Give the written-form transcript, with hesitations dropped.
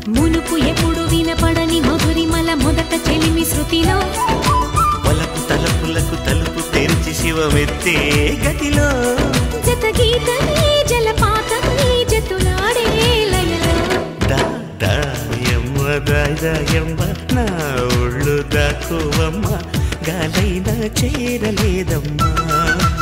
మునుపు ఎప్పుడు వినపడని మధురిమల మొదట చెలిమి శృతిలో వలపు తలపులకు తలుపు తెరిచి శివమెత్తే గతిలో జత గీతని జలపాతని జతులాడే లయలో దాయమ్మ దాయమ్మ నా ఒళ్ళు దాకోవమ్మ గాలైనా చేరలేదమ్మా